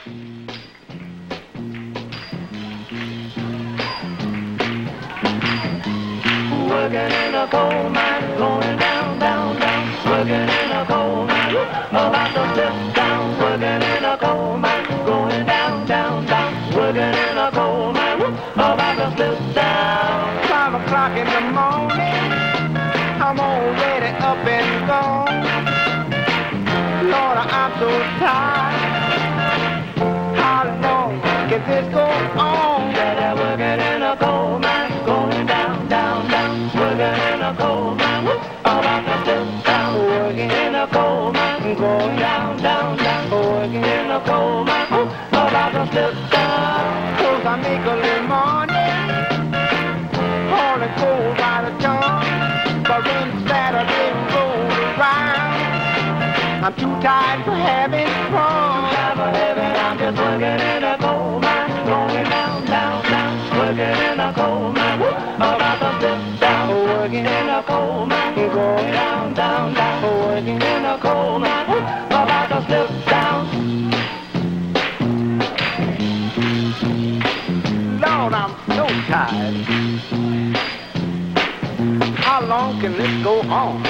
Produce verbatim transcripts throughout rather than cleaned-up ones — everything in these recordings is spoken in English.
Working in a coal mine, going down, down, down. Working in a coal mine, about to slip down. Working in a coal mine, going down, down, down. Working in a coal mine, about to slip down. Five o'clock in the morning, I'm already up and gone. Lord, I'm so tired. How long can this go on? Better working in a coal mine, going down, down, down. Working in a coal mine, about to slip down. Working in a coal mine, going down, down, down. Working in a coal mine, about to slip down. Cause I make a little money, hauling coal by the ton. But when Saturday rolls around, I'm too tired for having fun. Time for heaven, I'm just working in a coal mine, going down, down, down. Working in a coal mine, about to slip down. Working in a coal mine, going down, down, down. Working in a coal mine, about to slip down. Lord, I'm so tired. How long can this go on?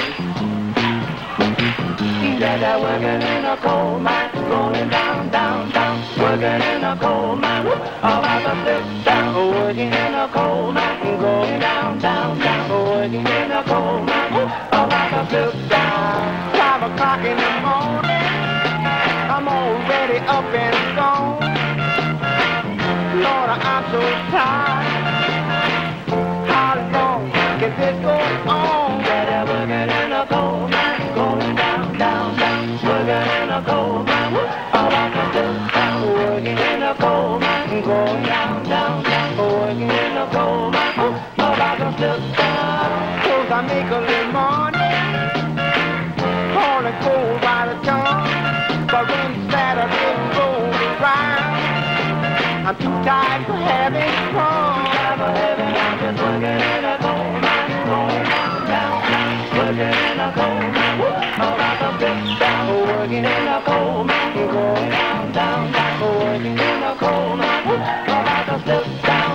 Dada working in a coal mine, going down, down, down. Working in a coal mine, about to slip down. Working in a coal mine, going down, down, down. Working in a coal mine, about to slip down. Five o'clock in the morning, I'm already up and gone. Lord, I'm so tired. How long can this go on? Dada working in a coal mine, going down, down, down. Working in a coal mine, about to slip down. Working in a coal mine, going down, down, down. Working in a coal mine, about to slip down. Cause I make a little money, hauling coal by the ton. But when Saturday rolls around, I'm too tired for having fun. Time for heaven, I'm just working in a coal mine, going down, down, down. Working in a coal mine, about to slip down. Working in a coal mine, going down, down, down. Working in a coal mine, about to slip down.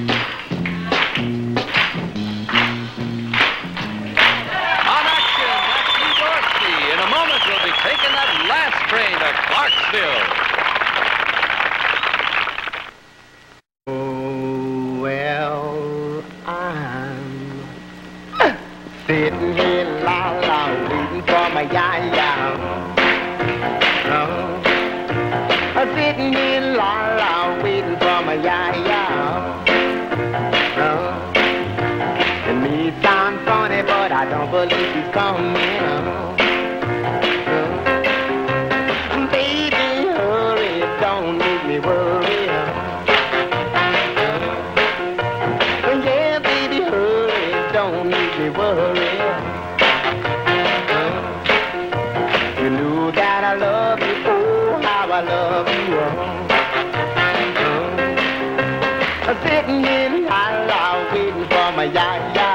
On action, that's New Dorsey. In a moment, we'll be taking that last train to Clarksville. Oh, well, I'm sitting here, la la, waiting for my ya-ya. Oh, I'm sitting here, la la, waiting for my ya-ya. Oh, it may sound funny, but I don't believe he's coming. Oh, baby, hurry, don't make me worry. Yeah, baby, hurry, don't make me worry. You know that I love you, oh, how I love you. I'm sitting in high loud waiting for my ya-ya.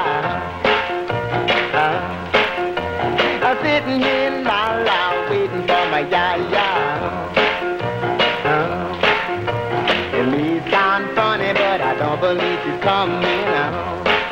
I'm sitting in high loud waiting for my ya-ya. It may sound funny, but I don't believe she's coming out.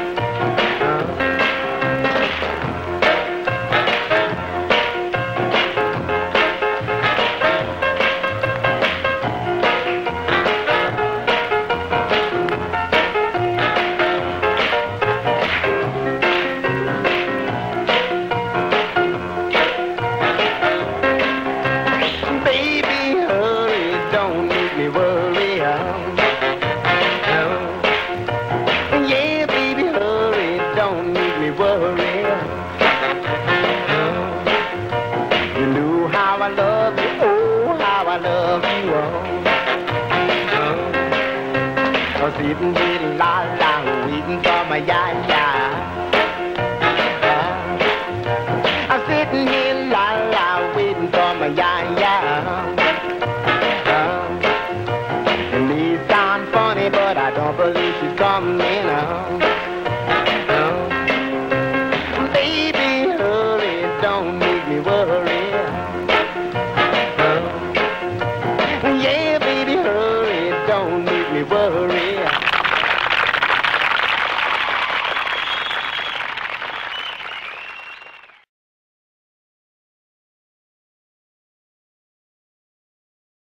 Sitting here, la la, waiting for my ya-ya. I'm sitting here, la la, waiting for my ya-ya. It may sound funny, but I don't believe she's coming out. Baby, hurry, don't make me worry. Yeah, baby. make me worry.